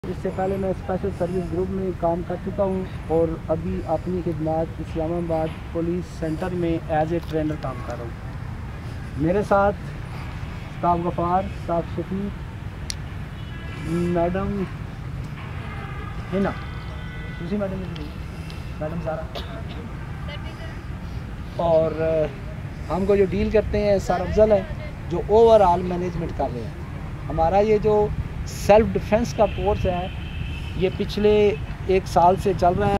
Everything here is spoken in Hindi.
इससे पहले मैं स्पेशल सर्विस ग्रुप में काम कर चुका हूँ और अभी अपनी खिदमत इस्लामाबाद पुलिस सेंटर में एज ए ट्रेनर काम कर रहा हूँ। मेरे साथ staff Ghaffar, staff Shafiq, madam Hina, दूसरी मैडम सारा, और हमको जो डील करते हैं सर अफजल है, जो ओवरऑल मैनेजमेंट कर रहे हैं। हमारा ये जो सेल्फ़ डिफेंस का कोर्स है ये पिछले 1 साल से चल रहा है।